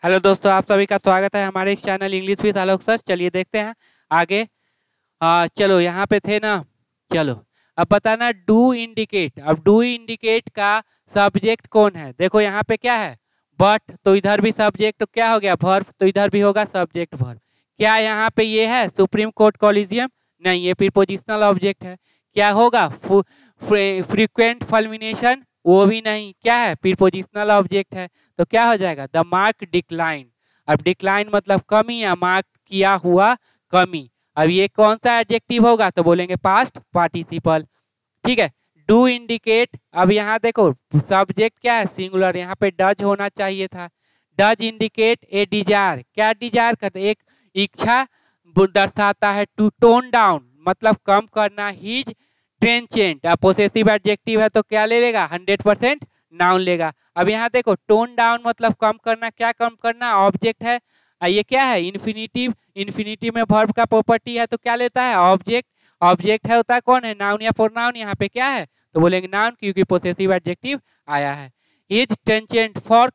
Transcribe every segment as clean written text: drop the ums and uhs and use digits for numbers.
Hello दोस्तों, आप सभी का स्वागत है हमारे इस channel English with Alok sir. चलिए देखते हैं आगे। चलो यहाँ पे थे ना। चलो अब बताना डू इंडिकेट। अब डू इंडिकेट का सब्जेक्ट कौन है? देखो यहाँ पे क्या है, बट, तो इधर भी सब्जेक्ट, तो क्या हो गया वर्ब, तो इधर भी होगा सब्जेक्ट वर्ब। क्या यहाँ पे ये है सुप्रीम कोर्ट कॉलेजियम? नहीं, ये प्रीपोजिशनल ऑब्जेक्ट है। क्या होगा फ्रीक्वेंट फल्मिनेशन? वो भी नहीं। क्या है? प्रीपोजिशनल ऑब्जेक्ट है। तो क्या हो जाएगा द मार्क डिक्लाइन। अब डिक्लाइन मतलब कमी या मार्क किया हुआ कमी। अब ये कौन सा एडजेक्टिव होगा? तो बोलेंगे पास्ट पार्टिसिपल। ठीक है। Do indicate. अब यहाँ देखो सब्जेक्ट क्या है सिंगुलर, यहाँ पे डज होना चाहिए था। Does indicate a desire. क्या डिजायर करते? एक इच्छा दर्शाता है। टू टोन डाउन मतलब कम करना। His trenchant. अब पोसेसिव एडजेक्टिव है तो क्या ले लेगा? 100% नाउन लेगा। अब यहाँ देखो टोन डाउन मतलब कम करना। क्या कम करना? ऑब्जेक्ट है। ये क्या है? इन्फिनिटिव। इन्फिनिटिव में वर्ब का प्रॉपर्टी है तो क्या लेता है? ऑब्जेक्ट। ऑब्जेक्ट है होता है कौन है? नाउन या प्रोनाउन। यहाँ पे क्या है? तो बोलेंगे नाउन, क्योंकि पोसेसिव एडजेक्टिव आया है। His tangent for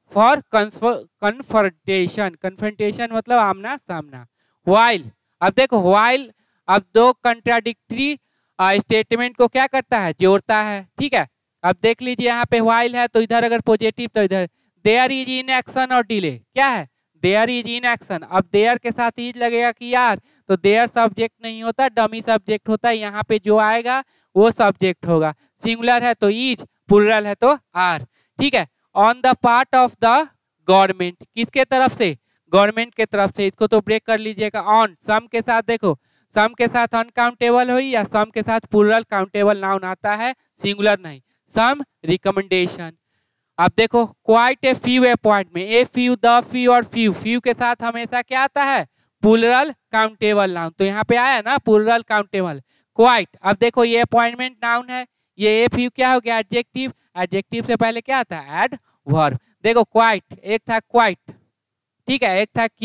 confrontation. Confrontation मतलब आमना सामना। व्हाइल। अब देखो व्हाइल अब दो कंट्राडिक्टरी स्टेटमेंट को क्या करता है? जोड़ता है। ठीक है। अब देख लीजिए यहाँ पे व्हाइल है तो इधर अगर पॉजिटिव तो इधर देयर इज इन एक्शन और डिले। क्या है? There is inaction. अब देयर के साथ इज लगेगा कि यार, तो देयर सब्जेक्ट नहीं होता, डमी सब्जेक्ट होता है। यहाँ पे जो आएगा वो सब्जेक्ट होगा। सिंगुलर है तो इज, प्लुरल है तो आर। ठीक है। On the part of the government. किसके तरफ से? गवर्नमेंट के तरफ से। इसको तो ब्रेक कर लीजिएगा। ऑन सम के साथ देखो, सम के साथ अनकाउंटेबल हुई या सम के साथ प्लुरल काउंटेबल नाउन आता है, सिंगुलर नहीं। Some recommendation. अब देखो quite a few appointment. A few, the few और फ्यू। फ्यू के साथ हमेशा क्या आता है? Plural countable noun. तो यहाँ पे आया ना प्लुरल काउंटेबल। क्वाइट। अब देखो ये अपॉइंटमेंट नाउन है, ये ए फ्यू क्या हो गया? एडजेक्टिव। एडजेक्टिव से पहले क्या आता है? Add verb. देखो क्वाइट, एक था क्वाइट, ठीक है, एक था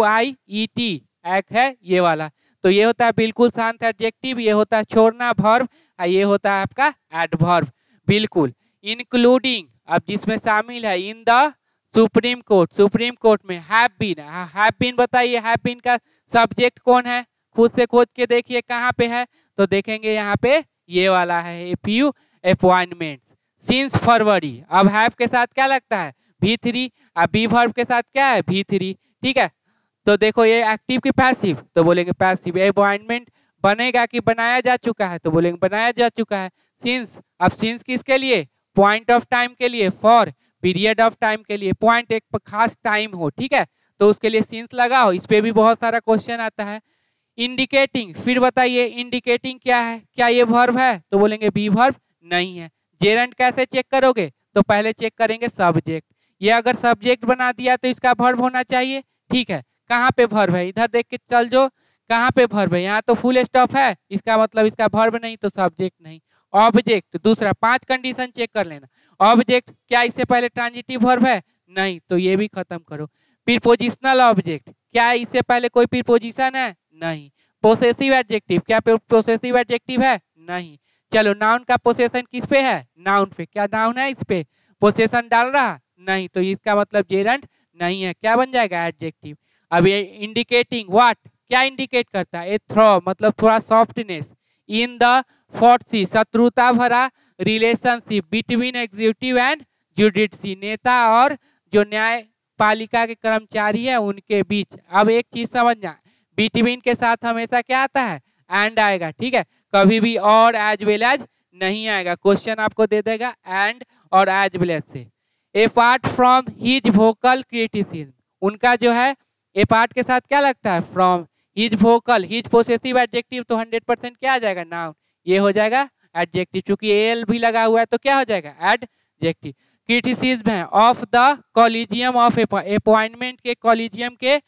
QUIET, एक है ये वाला। तो ये होता है बिल्कुल शांत एडजेक्टिव, ये होता है छोड़ना वर्ब, ये होता है आपका एडवर्ब। बिल्कुल। इंक्लूडिंग अब जिसमें शामिल है in the Supreme Court. Supreme Court में हैव बीन। हैव बीन बताइए, हैव बीन का सब्जेक्ट कौन है? खुद से खोज के देखिए कहाँ पे है। तो देखेंगे यहाँ पे ये वाला है, a few appointments since February. अब हैव के साथ क्या लगता है? V3। अब बी वर्ब के साथ क्या है? V3। ठीक है। तो देखो ये एक्टिव की पैसिव, तो बोलेंगे पैसिव। अपॉइंटमेंट बनेगा कि बनाया जा चुका है? तो बोलेंगे बनाया जा चुका है। सिंस। अब सिंस किसके लिए? पॉइंट ऑफ टाइम के लिए। फॉर पीरियड ऑफ टाइम के लिए। पॉइंट एक खास टाइम हो, ठीक है, तो उसके लिए सिंस लगाओ। इस पे भी बहुत सारा क्वेश्चन आता है। इंडिकेटिंग। फिर बताइए इंडिकेटिंग क्या है? क्या ये वर्ब है? तो बोलेंगे बी वर्ब नहीं है। जेरेंट कैसे चेक करोगे? तो पहले चेक करेंगे सब्जेक्ट। ये अगर सब्जेक्ट बना दिया तो इसका वर्ब होना चाहिए। ठीक है। कहाँ पे वर्ब है? इधर देख के चल जो, कहाँ पे वर्ब है? यहाँ तो फुल स्टॉप है, इसका मतलब इसका वर्ब नहीं तो सब्जेक्ट नहीं। ऑब्जेक्ट दूसरा, 5 कंडीशन चेक कर लेना। ऑब्जेक्ट क्या इससे पहले ट्रांजिटिव वर्ब है? नहीं, तो ये भी खत्म करो। प्रीपोजिशनल ऑब्जेक्ट क्या इससे पहले कोई प्रीपोजिशन है? नहीं। पोसेसिव एडजेक्टिव क्या पोसेसिव एडजेक्टिव है? नहीं। चलो नाउन का पोसेशन किस पे है? नाउन पे। क्या नाउन है इस पे पोसेशन डाल रहा? नहीं, तो इसका मतलब जेरेंट नहीं है। क्या बन जाएगा? एडजेक्टिव। अब ये इंडिकेटिंग व्हाट क्या इंडिकेट करता है? ए थ्रो मतलब थोड़ा सॉफ्टनेस। इन द फोर्टसी शत्रुता भरा relationship between executive and judiciary नेता और जो न्यायपालिका के कर्मचारी है उनके बीच। अब एक चीज समझना, बिटवीन के साथ हमेशा क्या आता है? एंड आएगा। ठीक है। कभी भी और एज वेल एज नहीं आएगा। क्वेश्चन आपको दे देगा एंड और एज वेल एज से। Apart from his vocal criticism. उनका जो है अपार्ट के साथ क्या लगता है? From. His vocal, his possessive adjective तो 100% क्या आ जाएगा? नाउन। ये हो जाएगा एडजेक्टिव, चूंकि एल भी लगा हुआ है तो क्या हो जाएगा? एडजेक्टिव। क्रिटिसिज्म है of the collegium of appointment के कॉलेजियम के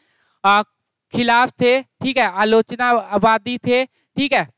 खिलाफ थे। ठीक है। आलोचनावादी थे। ठीक है।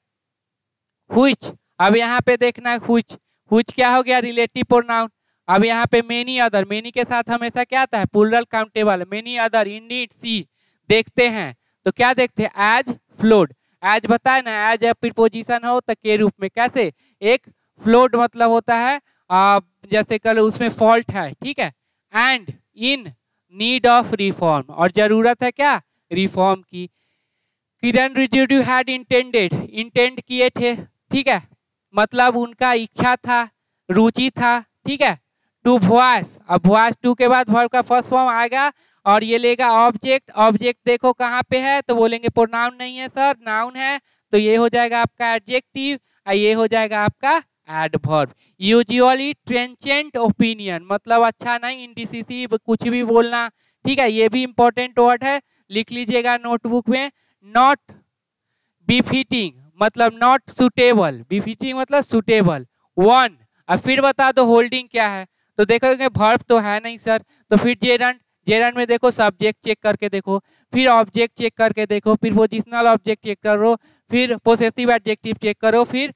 व्हिच। अब यहाँ पे देखना है व्हिच। व्हिच क्या हो गया? Relative pronoun. अब यहाँ पे मेनी अदर, मेनी के साथ हमेशा क्या आता है? Plural countable. Many other indeed see देखते हैं, तो क्या देखते हैं? As flowed. एज बताए ना, एज ए प्रीपोजिशन हो तो के रूप में। कैसे? एक फ्लोड मतलब होता है जैसे कल उसमें फॉल्ट है। ठीक है। And in need of reform, और जरूरत है क्या, रिफॉर्म की। Kiran Rijiju had intended, intend किए थे, ठीक है, मतलब उनका इच्छा था, रुचि था, ठीक है। टू वॉइस, अब वॉइस टू के बाद वर्ब का फर्स्ट फॉर्म आएगा और ये लेगा ऑब्जेक्ट, ऑब्जेक्ट देखो कहाँ पे है, तो बोलेंगे प्रोनाउन नहीं है सर, नाउन है, तो ये हो जाएगा आपका एडजेक्टिव, ये हो जाएगा आपका एडवर्ब। यूजुअली ट्रेंचेंट ओपिनियन, मतलब अच्छा नहीं, इंडिसिसिव, कुछ भी बोलना, ठीक है, ये भी इंपॉर्टेंट वर्ड है, लिख लीजिएगा नोटबुक में। नॉट बिफिटिंग मतलब नॉट सुटेबल, बिफिटिंग मतलब सुटेबल। वन, अब फिर बता दो होल्डिंग क्या है, तो देखोगे वर्ब तो है नहीं सर, तो फिर जेरंड, जेरंड में देखो सब्जेक्ट चेक करके देखो, फिर ऑब्जेक्ट चेक करके देखो, फिर पोजिशनल ऑब्जेक्ट चेक करो, फिर पोसेसिव एडजेक्टिव चेक करो, फिर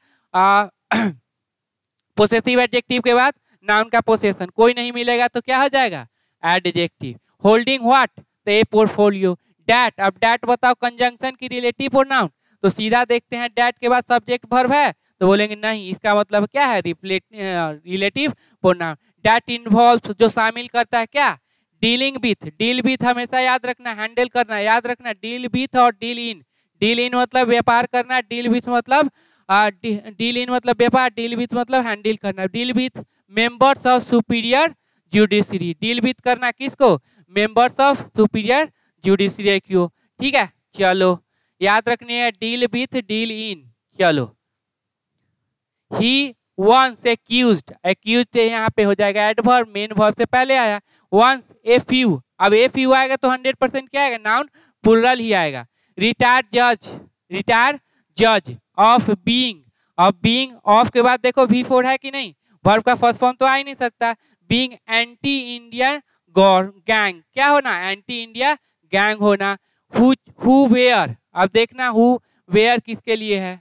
पोसेसिव एडजेक्टिव के बाद नाउन का पोसेशन, कोई नहीं मिलेगा तो क्या हो जाएगा, एडजेक्टिव। होल्डिंग व्हाट, तो ए पोर्टफोलियो। डैट, अब डैट बताओ कंजंक्शन की रिलेटिव प्रोनाउन, तो सीधा देखते हैं डैट के बाद सब्जेक्ट वर्ब है, तो बोलेंगे नहीं, इसका मतलब क्या है, रिलेटिव प्रोनाउन। डैट इन्वॉल्व्स, जो शामिल करता है क्या, डीलिंग विथ, डील विथ हमेशा याद रखना, हैंडल करना याद रखना, डील विथ और डील इन, डील इन मतलब व्यापार करना, डील विथ मतलब डील इन मतलब व्यापार, डील विथ मतलब हैंडल करना। Deal with members of superior judiciary, deal with करना किसको, मेंबर्स ऑफ सुपीरियर जुडिशरी क्यों, ठीक है। चलो याद रखने है डील विथ डील इन। चलो ही वंस एक्यूज्ड, एक्यूज्ड यहाँ पे हो जाएगा एडवर्ब, मेन वर्ब से पहले आया। वंस ए फ्यू, अब ए फ्यू आएगा तो 100% क्या आएगा, नाउन प्लूरल ही आएगा। रिटायर जज, रिटायर जज of being, of being, of के बाद देखो V4 है कि नहीं, वर्ब का फर्स्ट फॉर्म तो आ ही नहीं सकता। बीइंग एंटी इंडियन गैंग, क्या होना, एंटी इंडिया गैंग होना। हु वेयर, अब देखना हु वेयर किसके लिए है,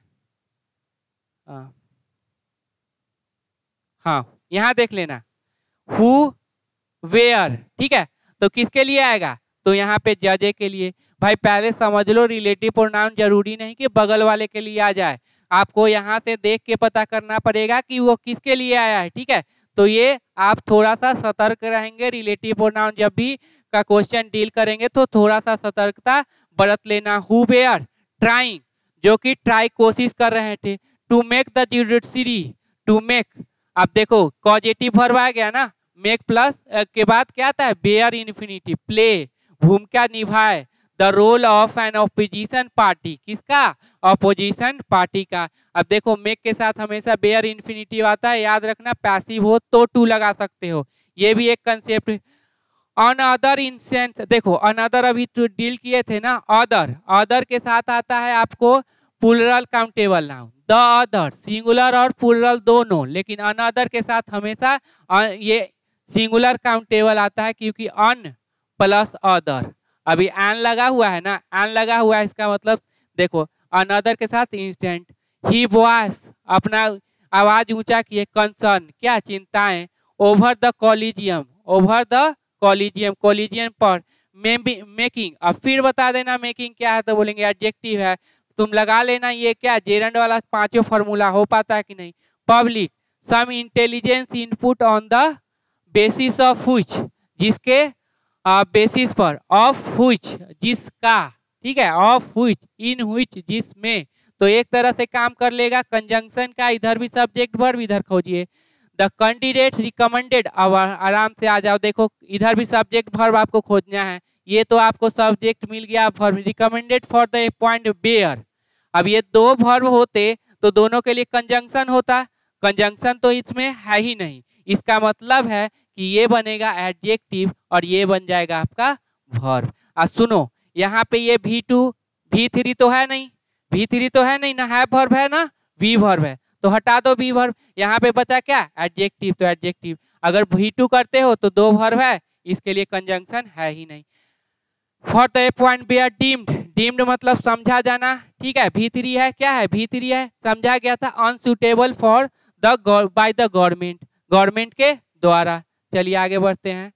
हाँ यहाँ देख लेना हु वेयर, ठीक है, तो किसके लिए आएगा, तो यहाँ पे जजे के लिए। भाई पहले समझ लो रिलेटिव प्रोनाउन जरूरी नहीं कि बगल वाले के लिए आ जाए, आपको यहाँ से देख के पता करना पड़ेगा कि वो किसके लिए आया है, ठीक है। तो ये आप थोड़ा सा सतर्क रहेंगे, रिलेटिव प्रोनाउन जब भी का क्वेश्चन डील करेंगे तो थोड़ा सा सतर्कता बरत लेना। हु वेयर ट्राइंग, जो कि ट्राई कोशिश कर रहे थे। To make the judiciary, to make, अब देखो पॉजिटिव वर्ब आ गया ना, मेक प्लस के बाद क्या आता है, बेयर इन्फिनिटिव, प्ले भूमिका निभाए। The role of an opposition party, किसका, ऑपोजिशन पार्टी का। अब देखो मेक के साथ हमेशा बेयर इन्फिनिटिव आता है, याद रखना, पैसिव हो तो टू लगा सकते हो, ये भी एक कंसेप्ट। अनदर इंसेंस, देखो अनदर अभी तो डील किए थे ना, अदर, अदर के साथ आता है आपको plural countable noun. The other singular और प्लूरल दोनों, लेकिन अनदर के साथ हमेशा ये सिंगुलर काउंटेबल आता है, क्योंकि अन प्लस अदर, अभी एन लगा हुआ है ना, एन लगा हुआ है, इसका मतलब देखो अनदर के साथ इंस्टेंट। ही वॉइस, अपना आवाज ऊंचा किए, कंसर्न क्या, चिंताएं। Over the collegium, over the collegium, collegium पर। मेकिंग, अब फिर बता देना मेकिंग क्या है, तो बोलेंगे एडजेक्टिव है, तुम लगा लेना ये क्या, जेरंड वाला पांचों फॉर्मूला हो पाता है कि नहीं। Public, some intelligence input on the basis of which, जिसके बेसिस पर, ऑफ व्हिच जिसका, ठीक है, ऑफ व्हिच, इन व्हिच जिसमें, तो एक तरह से काम कर लेगा कंजंक्शन का, इधर भी सब्जेक्ट वर्ब, इधर खोजिए। द कैंडिडेट रिकमेंडेड, अब आराम से आ जाओ, देखो इधर भी सब्जेक्ट वर्ब आपको खोजना है, ये तो आपको सब्जेक्ट मिल गया verb. Recommended for the point bear, अब ये दो वर्ब होते तो दोनों के लिए कंजंक्शन होता, कंजंक्शन तो इसमें है ही नहीं, इसका मतलब है कि ये बनेगा एडजेक्टिव और ये बन जाएगा आपका वर्ब। अब सुनो यहाँ पे ये V2 V3 तो है नहीं, V3 तो है नहीं ना, है वर्ब है ना, V वर्ब है, तो हटा दो V वर्ब, यहाँ पे बचा क्या, एडजेक्टिव, तो एडजेक्टिव। अगर V2 करते हो तो दो वर्ब है, इसके लिए कंजंक्शन है ही नहीं। For the point bear deemed, deemed मतलब समझा जाना, ठीक है। V3 है, क्या है, V3 है, समझा गया था unsuitable for the by the government, government के द्वारा। चलिए आगे बढ़ते हैं।